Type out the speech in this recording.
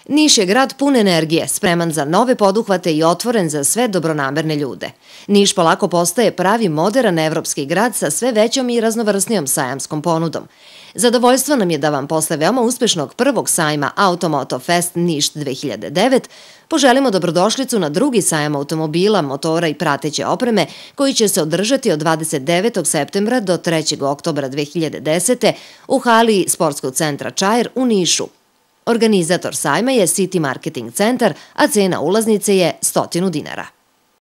Niš je grad pun energije, spreman za nove poduhvate i otvoren za sve dobronamerne ljude. Niš polako postaje pravi moderan evropski grad sa sve većom i raznovrsnijom sajamskom ponudom. Zadovoljstvo nam je da vam posle veoma uspešnog prvog sajma Automoto Fest Niš 2009 poželimo dobrodošlicu na drugi sajam automobila, motora i prateće opreme koji će se održati od 29. septembra do 3. oktobra 2010. u hali Sportskog centra Čair u Nišu. Organizator sajma je City Marketing Centar, a cena ulaznice je 100 dinara.